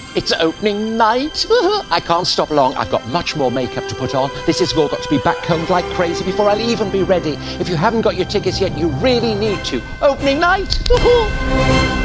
It's opening night. I can't stop long. I've got much more makeup to put on. This has all got to be backcombed like crazy before I'll even be ready. If you haven't got your tickets yet, you really need to. Opening night.